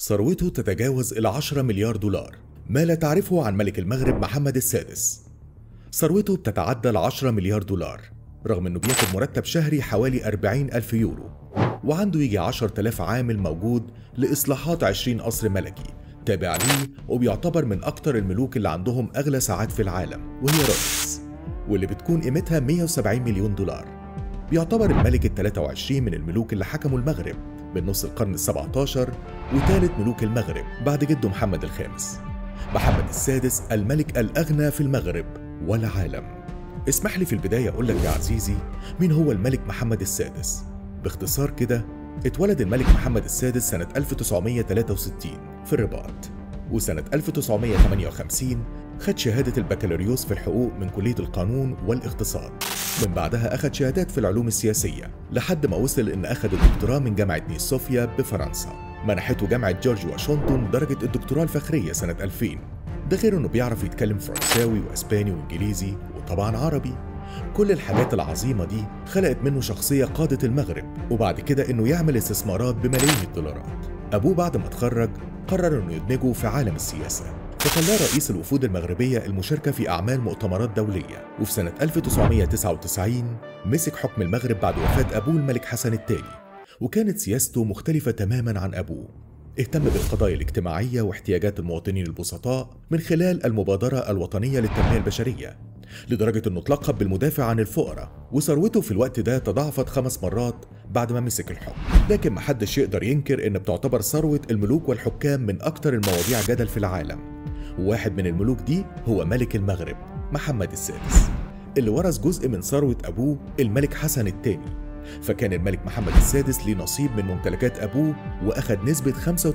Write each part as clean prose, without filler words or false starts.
ثروته تتجاوز ال10 مليار دولار. ما لا تعرفه عن ملك المغرب محمد السادس. ثروته بتتعدى ال10 مليار دولار، رغم انه بياخد مرتب شهري حوالي 40,000 يورو، وعنده يجي 10,000 عامل موجود لإصلاحات 20 قصر ملكي تابع ليه، وبيعتبر من أكتر الملوك اللي عندهم أغلى ساعات في العالم، وهي رولكس، واللي بتكون قيمتها 170 مليون دولار. بيعتبر الملك ال23 من الملوك اللي حكموا المغرب من نص القرن ال17، وثالث ملوك المغرب بعد جده محمد الخامس. محمد السادس الملك الأغنى في المغرب والعالم. اسمح لي في البداية أقول لك يا عزيزي، مين هو الملك محمد السادس؟ باختصار كده، اتولد الملك محمد السادس سنة 1963 في الرباط، وسنة 1958 خد شهادة البكالوريوس في الحقوق من كلية القانون والاقتصاد. من بعدها أخد شهادات في العلوم السياسية لحد ما وصل إن أخد الدكتوراه من جامعة نيس صوفيا بفرنسا. منحته جامعة جورج واشنطن درجة الدكتوراه الفخرية سنة 2000. ده غير إنه بيعرف يتكلم فرنساوي وأسباني وإنجليزي وطبعا عربي. كل الحاجات العظيمة دي خلقت منه شخصية قادت المغرب، وبعد كده إنه يعمل استثمارات بملايين الدولارات. أبوه بعد ما اتخرج قرر إنه يدمجه في عالم السياسة، فخلاه رئيس الوفود المغربية المشاركة في أعمال مؤتمرات دولية. وفي سنة 1999 مسك حكم المغرب بعد وفاة أبوه الملك حسن الثاني، وكانت سياسته مختلفة تماما عن أبوه. اهتم بالقضايا الاجتماعية واحتياجات المواطنين البسطاء من خلال المبادرة الوطنية للتنمية البشرية، لدرجة انه اتلقب بالمدافع عن الفقراء. وثروته في الوقت ده تضاعفت 5 مرات بعد ما مسك الحكم. لكن محدش يقدر ينكر ان بتعتبر ثروة الملوك والحكام من اكتر المواضيع جدل في العالم، وواحد من الملوك دي هو ملك المغرب محمد السادس، اللي ورث جزء من ثروة ابوه الملك حسن الثاني. فكان الملك محمد السادس ليه نصيب من ممتلكات ابوه، واخد نسبة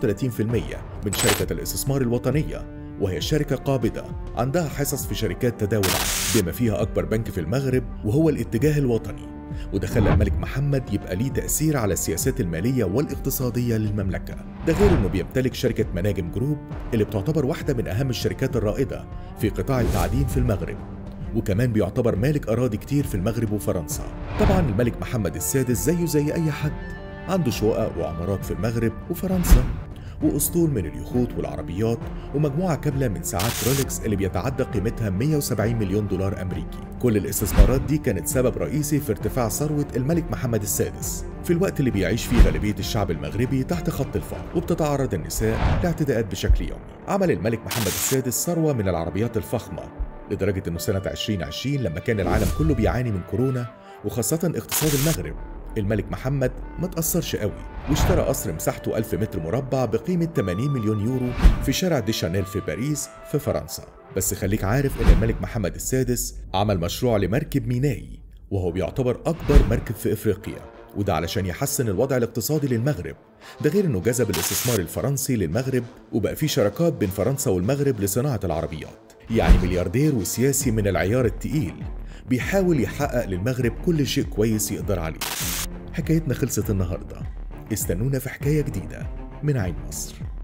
35% من شركة الاستثمار الوطنية، وهي شركة قابضة عندها حصص في شركات تداول بما فيها أكبر بنك في المغرب وهو الاتجاه الوطني. وده خلى الملك محمد يبقى ليه تأثير على السياسات المالية والاقتصادية للمملكة. ده غير إنه بيمتلك شركة مناجم جروب اللي بتعتبر واحدة من أهم الشركات الرائدة في قطاع التعدين في المغرب، وكمان بيعتبر مالك أراضي كتير في المغرب وفرنسا. طبعا الملك محمد السادس زيه زي أي حد عنده شقق وعمارات في المغرب وفرنسا، وأسطول من اليخوت والعربيات، ومجموعة كاملة من ساعات رولكس اللي بيتعدى قيمتها 170 مليون دولار أمريكي. كل الاستثمارات دي كانت سبب رئيسي في ارتفاع ثروة الملك محمد السادس في الوقت اللي بيعيش فيه غالبية الشعب المغربي تحت خط الفقر، وبتتعرض النساء لاعتداءات بشكل يومي. عمل الملك محمد السادس ثروة من العربيات الفخمة، لدرجة إنه سنة 2020 لما كان العالم كله بيعاني من كورونا وخاصة اقتصاد المغرب، الملك محمد ما تأثرش قوي، واشترى قصر مساحته 1000 متر مربع بقيمة 80 مليون يورو في شارع دي شانيل في باريس في فرنسا. بس خليك عارف إن الملك محمد السادس عمل مشروع لمركب مينائي، وهو بيعتبر أكبر مركب في إفريقيا، وده علشان يحسن الوضع الاقتصادي للمغرب. ده غير إنه جذب الاستثمار الفرنسي للمغرب، وبقى في شراكات بين فرنسا والمغرب لصناعة العربيات. يعني ملياردير وسياسي من العيار التقيل بيحاول يحقق للمغرب كل شيء كويس يقدر عليه. حكايتنا خلصت النهاردة، استنونا في حكاية جديدة من عين مصر.